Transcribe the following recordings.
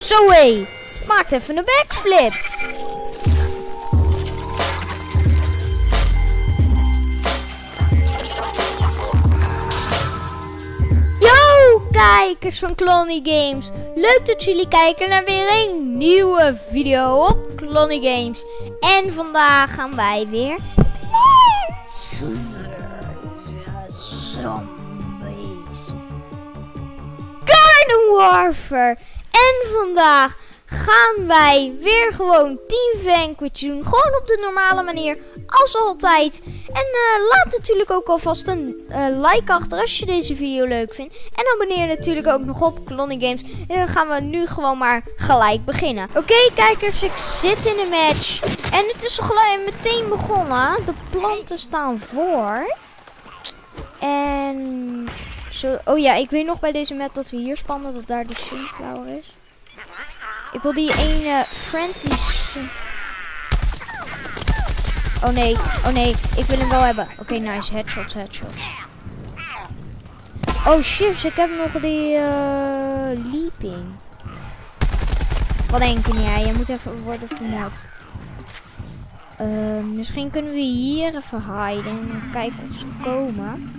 Zo hé, maakt even een backflip. Yo kijkers van Klonny Games. Leuk dat jullie kijken naar weer een nieuwe video op Klonny Games. En vandaag gaan wij weer Zombies Garden Warfare. En vandaag gaan wij weer gewoon Team Vanquish doen. Gewoon op de normale manier, als altijd. En laat natuurlijk ook alvast een like achter als je deze video leuk vindt. En abonneer natuurlijk ook nog op Klonny Games. En dan gaan we nu gewoon maar gelijk beginnen. Oké kijkers, ik zit in de match. En het is gelijk meteen begonnen. De planten staan voor. En zo, oh ja, ik weet nog bij deze map dat we hier spannen, dat daar de sunflower is. Ik wil die ene friendly. Oh nee, ik wil hem wel hebben. Oké, nice, headshots. Oh chips, ik heb nog die leaping. Wat denk je? Je moet even worden vermoord. Misschien kunnen we hier even hiden en kijken of ze komen.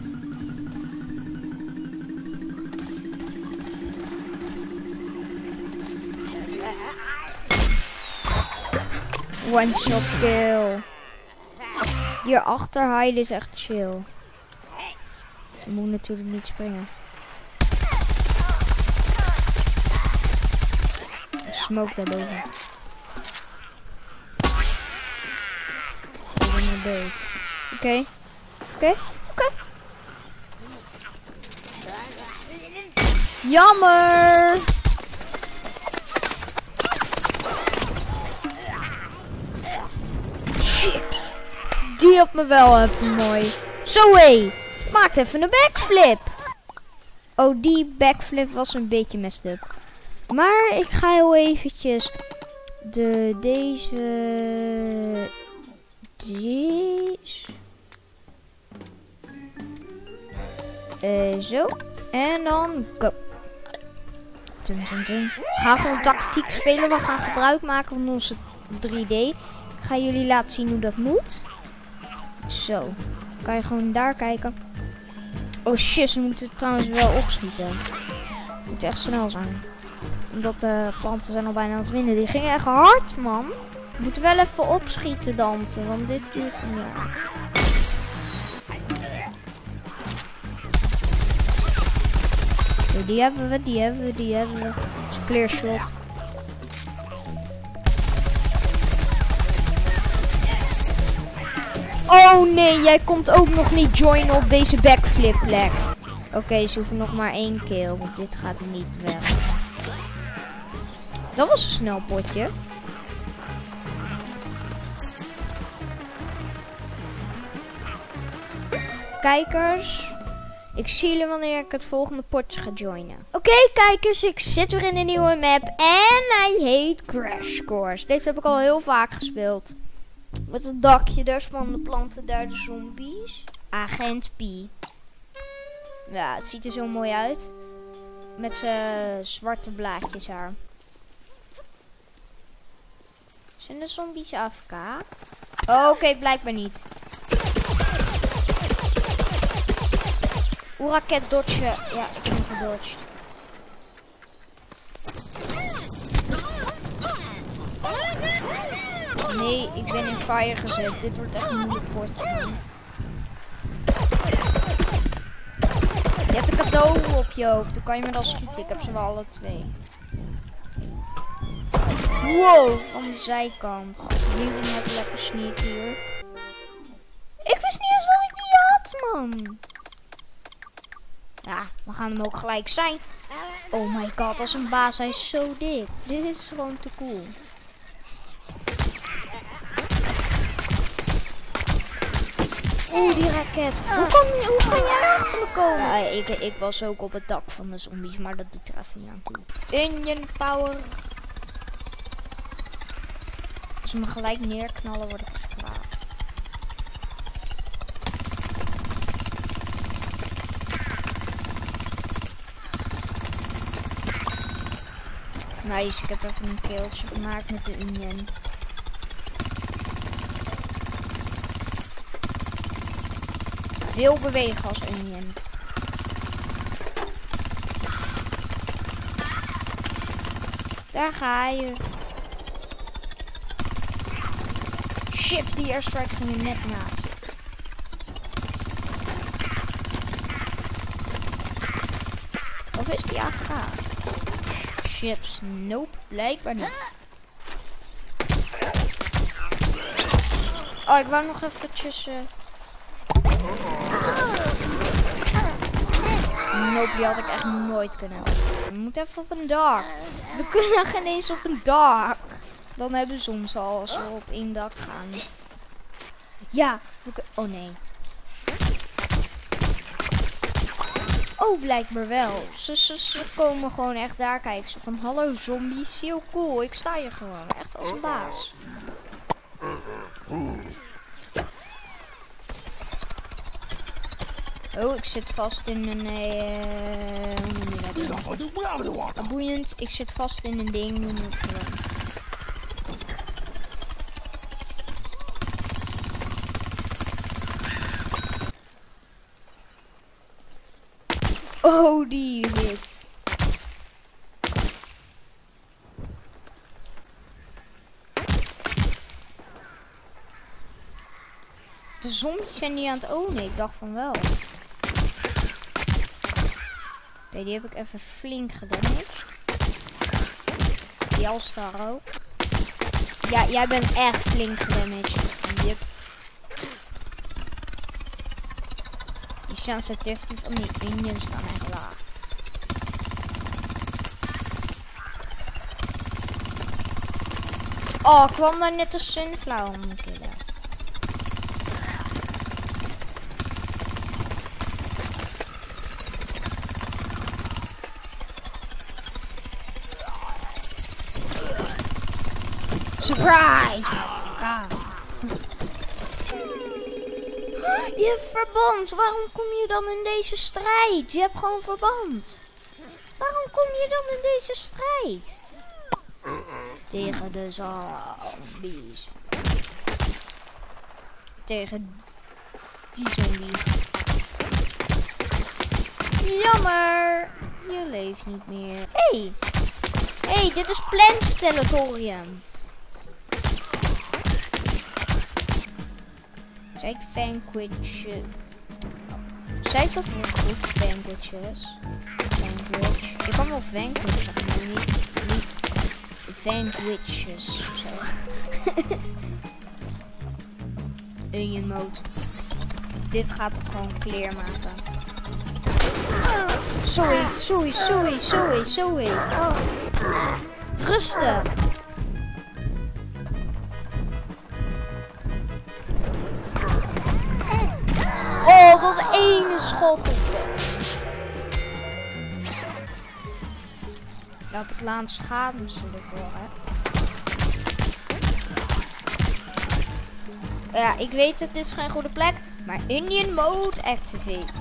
One shot kill. Hierachter hiden is echt chill. Je moet natuurlijk niet springen. Smoke daarboven. Ik ben een dood. Oké. Jammer. Chips. Die had me wel even mooi. Zo hé. Maakt even een backflip. Oh, die backflip was een beetje messed up. Maar ik ga heel eventjes deze zo. En dan go. We gaan gewoon tactiek spelen. We gaan gebruik maken van onze 3D. Ik ga jullie laten zien hoe dat moet. Zo. Kan je gewoon daar kijken. Oh shit, we moeten trouwens wel opschieten. We moeten echt snel zijn. Omdat de planten zijn al bijna aan het winnen. Die gingen echt hard, man. We moeten wel even opschieten, Dante. Want dit duurt een jaar. Die hebben we. Dat is een clear shot. Oh nee, jij komt ook nog niet joinen op deze backflip plek. Oké, ze hoeven nog maar 1 kill, want dit gaat niet weg. Dat was een snel potje. Kijkers, ik zie jullie wanneer ik het volgende potje ga joinen. Oké, kijkers, ik zit weer in een nieuwe map en hij heet Crash Course. Deze heb ik al heel vaak gespeeld. Met het dakje, daar spannen de planten, daar de zombies. Agent P. Ja, het ziet er zo mooi uit. Met zijn zwarte blaadjes haar. Zijn de zombies AFK? Oh, oké, blijkbaar niet. Hoe raket dodgen? Ja, ik heb hem gedodged. Nee, ik ben in fire gezet. Dit wordt echt een moeilijk potje. Je hebt een cadeau op je hoofd. Dan kan je me dan schieten. Ik heb ze wel alle 2. Wow, van de zijkant. Nu ben net lekker sneak hier. Ik wist niet eens dat ik die had, man. Ja, we gaan hem ook gelijk zijn. Oh my god, als een baas. Hij is zo dik. Dit is gewoon te cool. Oeh, die raket. Hoe kan jij achter me komen? Ja, ik was ook op het dak van de zombies, maar dat doet er even niet aan toe. Onion power. Als ze me gelijk neerknallen, word ik gepraat. Nice, ik heb even een keeltje gemaakt met de Union. Veel bewegen als Union. Daar ga je. Shit, die airstrike ging er net naast. Of is die AFK? Chips, nope, blijkbaar niet. Oh, ik wou nog eventjes... Nope, die had ik echt nooit kunnen hebben. We moeten even op een dak. We kunnen geen eens op een dak. Dan hebben ze ons al als we op één dak gaan. Ja, oh nee. Oh, blijkbaar wel. Ze komen gewoon echt daar kijken. Ze van, hallo zombies, heel cool. Ik sta hier gewoon, echt als een baas. Oh, ik zit vast in een... boeiend, ik zit vast in een ding. We moeten gewoon... Oh, die hit. De zombies zijn niet aan het ownen. Ik dacht van wel. Oké, die heb ik even flink gedamaged. Die Alstar ook. Ja, jij bent echt flink gedamaged. Yep. Die sensitivity van die Indians staan echt laag. Oh, kwam daar net de Sunflower om te killen. Surprise! Je hebt verband. Waarom kom je dan in deze strijd? Je hebt gewoon verband. Waarom kom je dan in deze strijd? Tegen de zombies. Tegen die zombies. Jammer. Je leeft niet meer. Hey, dit is Plants Territorium. Zeg vanquish. Zeg dat weer goed, vanquishes. Vanquish. Je kan wel vanquish zeggen, maar niet vanquishes ofzo. Union mode. Dit gaat het gewoon clear maken. Sorry. Oh. Rustig. Oh, dat ene schot. Ja, op het laatst schaden ze ervoor, hè. Ja, ik weet dat dit is geen goede plek, maar Union mode activate.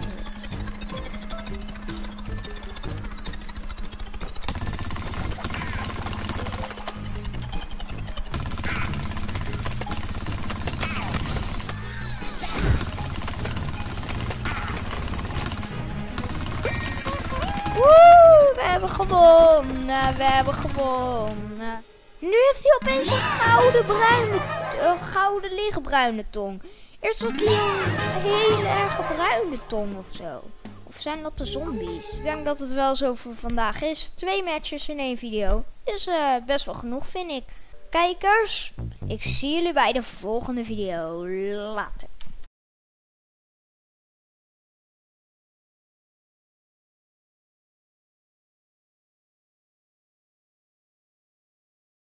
We hebben gewonnen. Nu heeft hij opeens een gouden lichtbruine tong. Eerst had hij een hele erg bruine tong of zo. Of zijn dat de zombies? Ik denk dat het wel zo voor vandaag is. 2 matches in 1 video. Is best wel genoeg, vind ik. Kijkers, ik zie jullie bij de volgende video. Later.